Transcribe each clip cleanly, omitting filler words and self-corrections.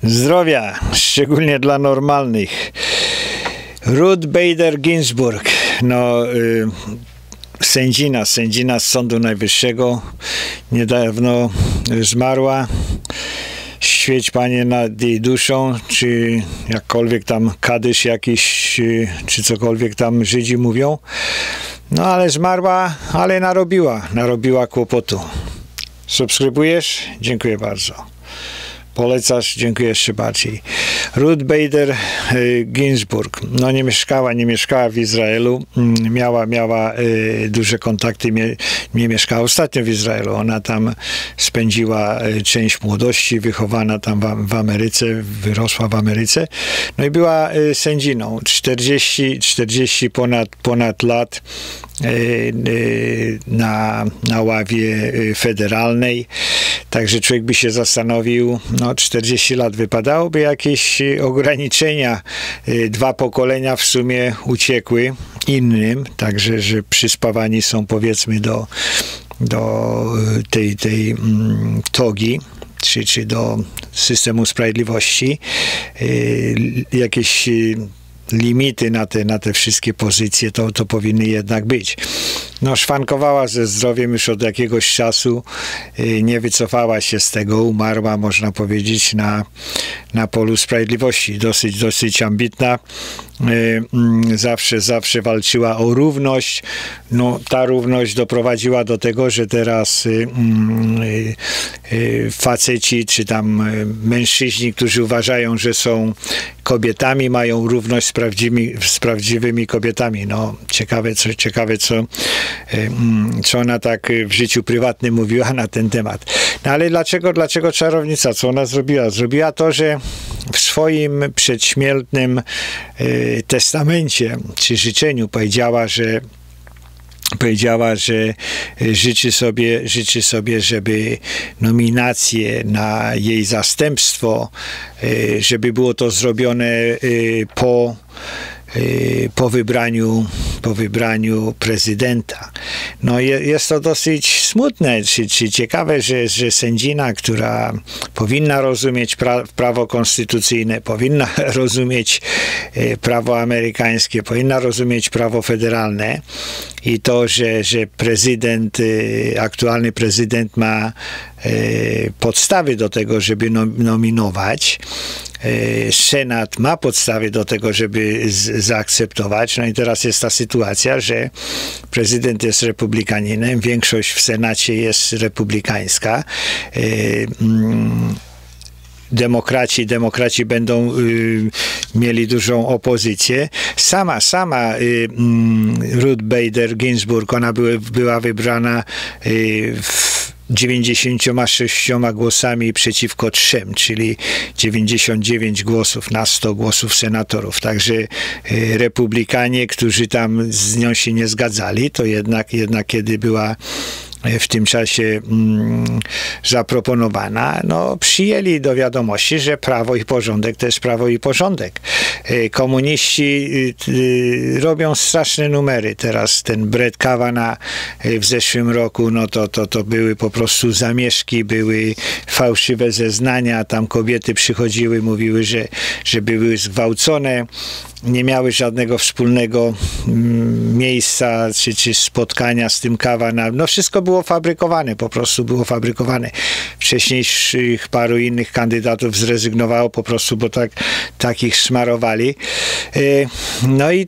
Zdrowia, szczególnie dla normalnych. Ruth Bader Ginsburg, sędzina z Sądu Najwyższego, niedawno zmarła. Świeć, Panie, nad jej duszą, czy jakkolwiek tam kadysz jakiś, czy cokolwiek tam Żydzi mówią. No ale zmarła, ale narobiła kłopotu. Subskrybujesz? Dziękuję bardzo. Polecasz? Dziękuję jeszcze bardziej. Ruth Bader Ginsburg, nie mieszkała w Izraelu, miała duże kontakty, nie mieszkała ostatnio w Izraelu, ona tam spędziła część młodości, wychowana tam w Ameryce, wyrosła w Ameryce, no i była sędziną, 40 ponad lat na ławie federalnej, także człowiek by się zastanowił, 40 lat wypadałoby jakieś ograniczenia, 2 pokolenia w sumie uciekły innym, także że przyspawani są, powiedzmy, do tej togi, czy do systemu sprawiedliwości, jakieś limity na te wszystkie pozycje to powinny jednak być. Szwankowała ze zdrowiem już od jakiegoś czasu, nie wycofała się z tego, umarła, można powiedzieć, na polu sprawiedliwości. Dosyć ambitna, zawsze walczyła o równość. Ta równość doprowadziła do tego, że teraz faceci, czy tam mężczyźni, którzy uważają, że są kobietami, mają równość z prawdziwymi kobietami. Ciekawe, co ona tak w życiu prywatnym mówiła na ten temat. Ale dlaczego czarownica? Co ona zrobiła? Zrobiła to, że w swoim przedśmiertnym testamencie czy życzeniu powiedziała, że życzy sobie, żeby nominacje na jej zastępstwo, żeby było to zrobione po wybraniu prezydenta. Jest to dosyć smutne, czy ciekawe, że sędzina, która powinna rozumieć prawo konstytucyjne, powinna rozumieć prawo amerykańskie, powinna rozumieć prawo federalne i to, że aktualny prezydent ma podstawy do tego, żeby nominować, Senat ma podstawy do tego, żeby zaakceptować. I teraz jest ta sytuacja, że prezydent jest republikaninem, większość w Senacie jest republikańska. Demokraci będą mieli dużą opozycję. Sama Ruth Bader Ginsburg, ona była wybrana 96 głosami przeciwko 3, czyli 99 głosów na 100 głosów senatorów. Także republikanie, którzy tam z nią się nie zgadzali, to jednak kiedy była w tym czasie zaproponowana, przyjęli do wiadomości, że prawo i porządek to jest prawo i porządek. Komuniści robią straszne numery. Teraz ten Brett Kavanaugh w zeszłym roku, to były po prostu zamieszki, były fałszywe zeznania, tam kobiety przychodziły, mówiły, że były zgwałcone, nie miały żadnego wspólnego miejsca czy spotkania z tym Kavanaugh. Wszystko było fabrykowane, po prostu było fabrykowane. Wcześniejszych paru innych kandydatów zrezygnowało po prostu, bo tak ich smarowali. I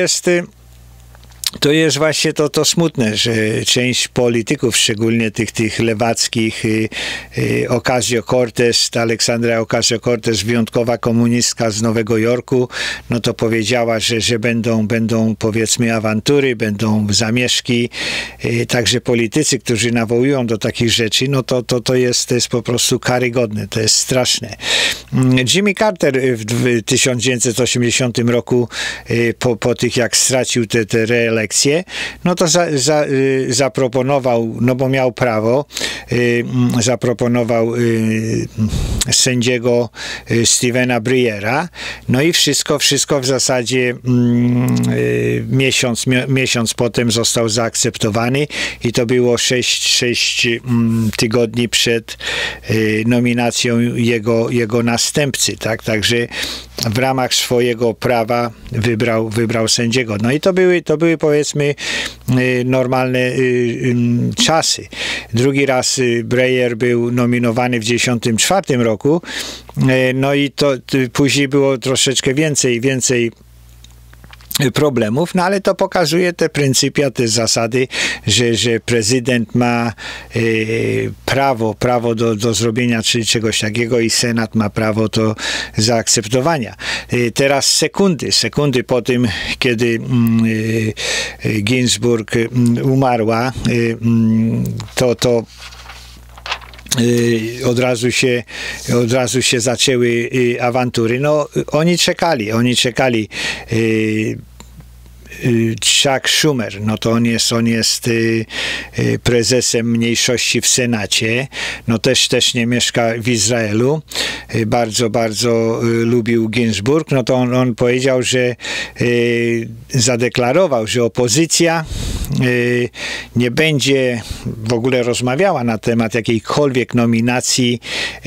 to jest właśnie to smutne, że część polityków, szczególnie tych lewackich, Ocasio-Cortez, Aleksandra Ocasio-Cortez, wyjątkowa komunistka z Nowego Jorku, to powiedziała, że będą powiedzmy awantury, będą zamieszki. Także politycy, którzy nawołują do takich rzeczy, to jest po prostu karygodne, to jest straszne. Jimmy Carter w 1980 roku, po tych jak stracił te rekolekcje, no to zaproponował, no bo miał prawo, zaproponował sędziego Stevena Breyera, no i wszystko w zasadzie miesiąc potem został zaakceptowany i to było 6 tygodni przed nominacją jego następcy, tak? Także w ramach swojego prawa wybrał sędziego. No i to były powiedzmy normalne czasy. Drugi raz Breyer był nominowany w 1994 roku, no i to później było troszeczkę więcej problemów, no ale to pokazuje te pryncypia, te zasady, że prezydent ma prawo do zrobienia czegoś takiego i Senat ma prawo to zaakceptowania. Teraz sekundy po tym, kiedy Ginsburg umarła, to od razu się zaczęły awantury. No, oni czekali. Chuck Schumer, no to on jest prezesem mniejszości w Senacie, no też nie mieszka w Izraelu, bardzo lubił Ginsburg, no to on powiedział, że zadeklarował, że opozycja nie będzie w ogóle rozmawiała na temat jakiejkolwiek nominacji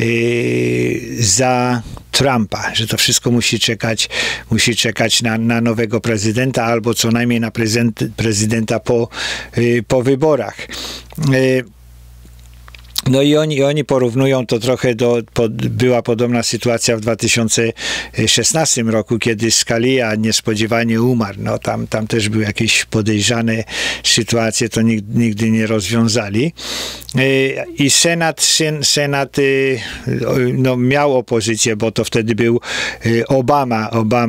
za Trumpa, że to wszystko musi czekać na nowego prezydenta albo co najmniej na prezydenta po wyborach. No i oni porównują to trochę była podobna sytuacja w 2016 roku, kiedy Scalia niespodziewanie umarł. No tam też były jakieś podejrzane sytuacje, to nigdy nie rozwiązali. I Senat no, miał opozycję, bo to wtedy był Obama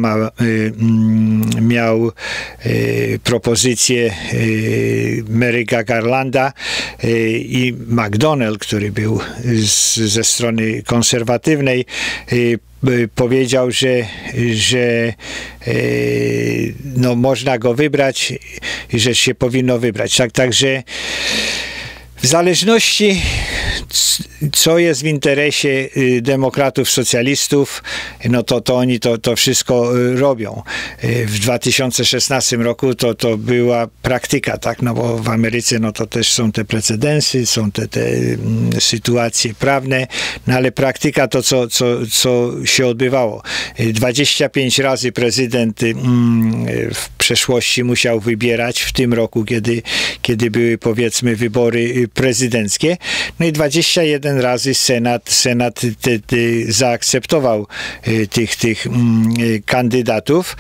miał propozycję Merricka Garlanda i McDonnell, który był ze strony konserwatywnej, powiedział, że no, można go wybrać i że się powinno wybrać. Także w zależności co jest w interesie demokratów, socjalistów, no to oni to wszystko robią. W 2016 roku to była praktyka, tak, no bo w Ameryce no to też są te precedensy, są te sytuacje prawne, no ale praktyka to co się odbywało. 25 razy prezydent w przeszłości musiał wybierać, w tym roku, kiedy były powiedzmy wybory prezydenckie, no i 21 razy Senat zaakceptował tych kandydatów.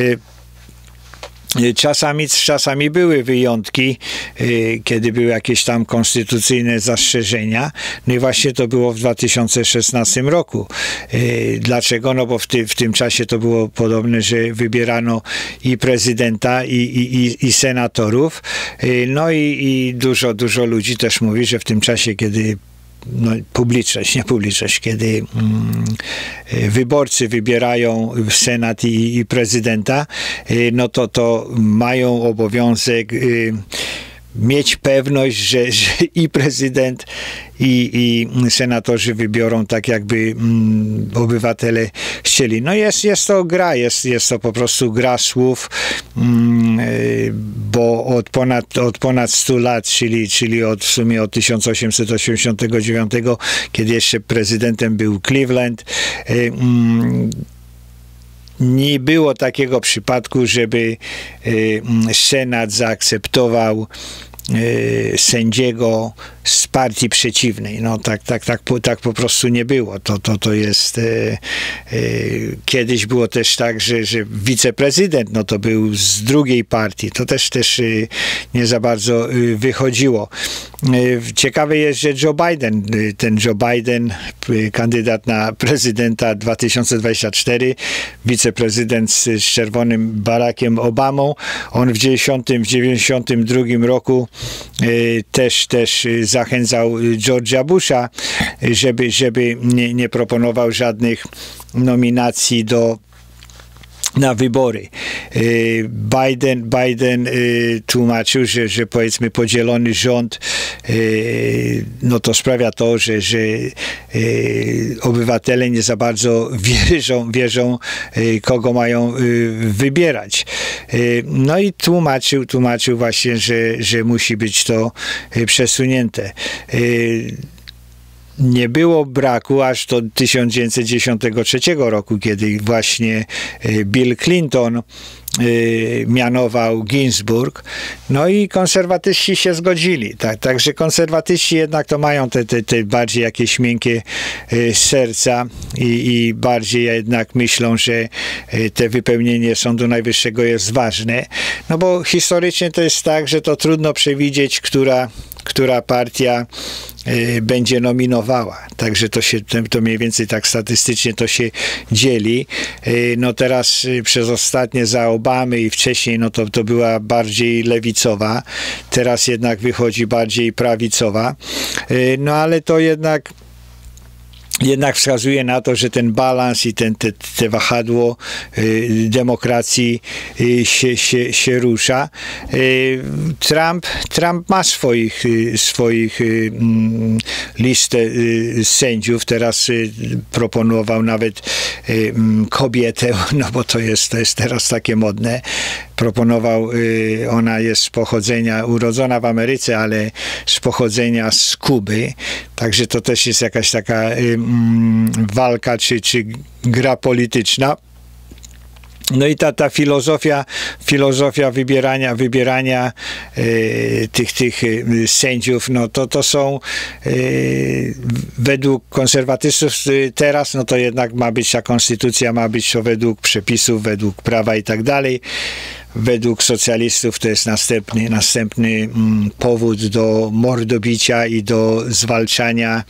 Czasami były wyjątki, kiedy były jakieś tam konstytucyjne zastrzeżenia. No i właśnie to było w 2016 roku. Dlaczego? No bo w tym czasie to było podobne, że wybierano i prezydenta, i senatorów. No i dużo ludzi też mówi, że w tym czasie, kiedy publiczność, kiedy wyborcy wybierają Senat i prezydenta, no to mają obowiązek mieć pewność, że i prezydent, i senatorzy wybiorą tak, jakby obywatele chcieli. No jest to gra, jest to po prostu gra słów, bo od ponad 100 lat, czyli w sumie od 1889, kiedy jeszcze prezydentem był Cleveland, nie było takiego przypadku, żeby Senat zaakceptował sędziego z partii przeciwnej. No tak po prostu nie było. To jest kiedyś było też tak, że wiceprezydent no to był z drugiej partii. To też nie za bardzo wychodziło. Ciekawe jest, że Joe Biden, kandydat na prezydenta 2024, wiceprezydent z czerwonym Barackiem Obamą, on w 92 roku też zachęcał George'a Busha, żeby nie proponował żadnych nominacji na wybory. Biden tłumaczył, że powiedzmy podzielony rząd no to sprawia to, że obywatele nie za bardzo wierzą kogo mają wybierać. No i tłumaczył właśnie, że musi być to przesunięte. Nie było braku aż do 1993 roku, kiedy właśnie Bill Clinton mianował Ginsburg, no i konserwatyści się zgodzili. Także konserwatyści jednak to mają te bardziej jakieś miękkie serca i bardziej jednak myślą, że te wypełnienie Sądu Najwyższego jest ważne. No bo historycznie to jest tak, że to trudno przewidzieć, która partia będzie nominowała. Także to mniej więcej tak statystycznie to się dzieli. No teraz przez ostatnie za Obamy i wcześniej no to była bardziej lewicowa. Teraz jednak wychodzi bardziej prawicowa. No ale to jednak wskazuje na to, że ten balans i te wahadło demokracji się rusza. Trump ma swoich listę sędziów. Teraz proponował nawet kobietę, no bo to jest teraz takie modne. Proponował, ona jest z pochodzenia, urodzona w Ameryce, ale z pochodzenia z Kuby. Także to też jest jakaś taka walka czy gra polityczna. No i ta filozofia wybierania tych sędziów, no to są według konserwatystów teraz, no to jednak ma być ta konstytucja, ma być to według przepisów, według prawa i tak dalej. Według socjalistów to jest następny powód do mordobicia i do zwalczania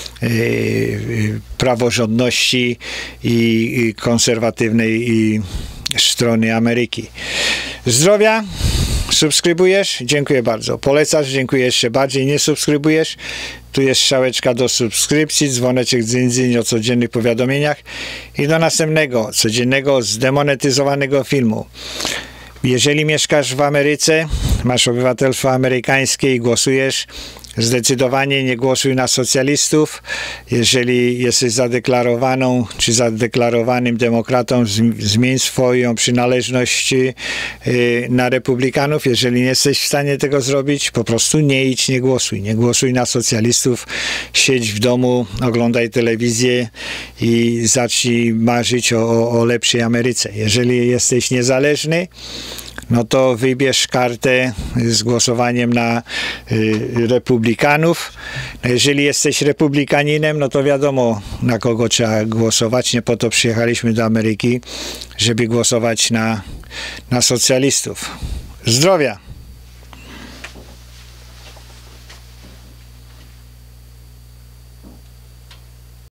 praworządności i konserwatywnej strony Ameryki. Zdrowia! Subskrybujesz? Dziękuję bardzo. Polecasz? Dziękuję jeszcze bardziej. Nie subskrybujesz? Tu jest strzałeczka do subskrypcji, dzwoneczek dzyń o codziennych powiadomieniach i do następnego, codziennego, zdemonetyzowanego filmu. Jeżeli mieszkasz w Ameryce, masz obywatelstwo amerykańskie i głosujesz, zdecydowanie nie głosuj na socjalistów. Jeżeli jesteś zadeklarowaną czy zadeklarowanym demokratą, zmień swoją przynależność na republikanów. Jeżeli nie jesteś w stanie tego zrobić, po prostu nie idź, nie głosuj. Nie głosuj na socjalistów, siedź w domu, oglądaj telewizję i zacznij marzyć o lepszej Ameryce. Jeżeli jesteś niezależny, no to wybierz kartę z głosowaniem na republikanów. No jeżeli jesteś republikaninem, no to wiadomo, na kogo trzeba głosować. Nie po to przyjechaliśmy do Ameryki, żeby głosować na socjalistów. Zdrowia!